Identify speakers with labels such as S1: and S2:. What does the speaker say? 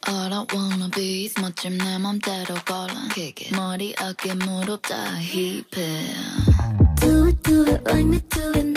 S1: All I wanna be is 멋짐 내 맘대로 골라 머리 어깨 무릎 다 힙해.
S2: Do it like me do it